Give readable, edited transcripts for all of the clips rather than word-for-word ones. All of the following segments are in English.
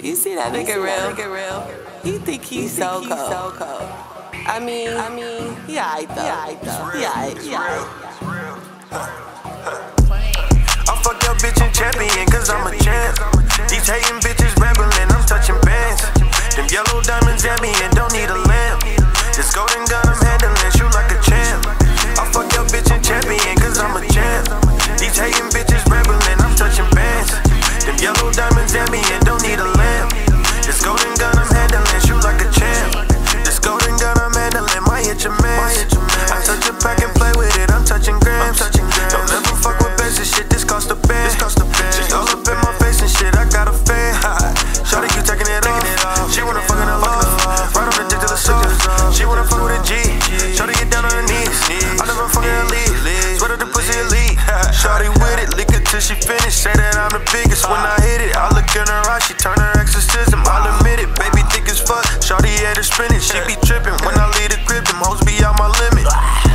You see that nigga real? He think he's so cold. I mean, he aight though. He aight. I fucked up bitch and champion, cause I'm a champ. These hating bitches rebelling, I'm touching bands. Them yellow diamonds at me and don't need a lamp. This golden gun I'm handling, shoot like a champ. I fucked up bitch and champion, cause I'm a champ. These hating bitches rebelling, I'm touching bands. Them yellow diamonds at me and don't need a lamp. This golden gun I'm handling, shoot like a champ. This golden gun I'm handling, might hit your man. I touch a pack and play with it, I'm touching grams. Don't ever fuck with basic shit, this cost a band. She all up in my face and shit, I got a fan. Shawty, you taking it off. She wanna fuck in her love. Right on the dick to the soul. She wanna fuck with a G. Shawty, get down on her knees. I never fuck in her lead. Sweater the pussy elite. Shawty with it, lick it till she finish. Say that I'm the biggest when I hit it. I look in her eye, she turn her exorcism. I'll admit it, baby thick as fuck. Shawty had her spinach, she be tripping. When I leave the crib, them hoes be out my limit.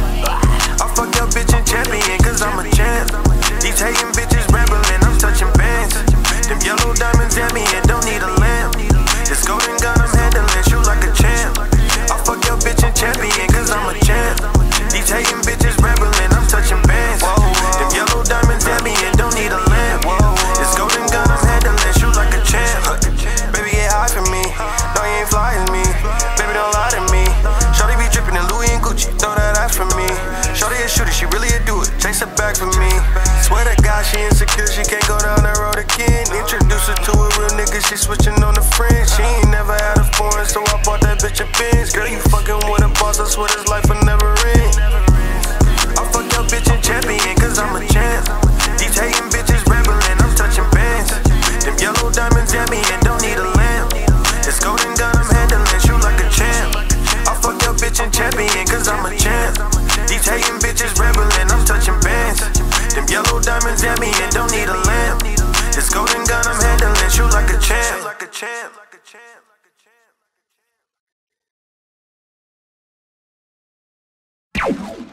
I fucked up bitch and champion, cause I'm a champ. These hating bitches rebelling, I'm touching bands. Them yellow diamonds at me and don't need a lamp. This golden gun I'm handling, shoot like a champ. I fuck your bitch and champion, cause I'm a champ. These hating bitches rebelling, I'm touching bands. Them yellow diamonds at me and don't need a lamp. This golden gun I'm handling, shoot like a champ. Baby, get high for me. No, you ain't fly as me. Baby, don't lie to me. Shawty be dripping in Louis and Gucci. Throw that ass for me. Shawty a shooter, she really a do it. Chase her back for me. Swear to God, she insecure. She can't go down that road again. Introduce her to a real nigga. She switching on the friends. She ain't never had a foreign, so I bought that bitch a Benz. Girl, you fucking with a boss. I swear this life will never end. I fucked up bitch and champion, cause I'm a champ. These hating bitches rebelling, I'm touching bands. Them yellow diamonds at me and don't need a lamp. This golden gun I'm handling, shoot like a champ. I fucked up bitch and champion, cause I'm a champ. These hating bitches rebelling, I'm touching bands. Them yellow diamonds at me and don't need a lamp. This golden gun I'm handling, shoot like a champ.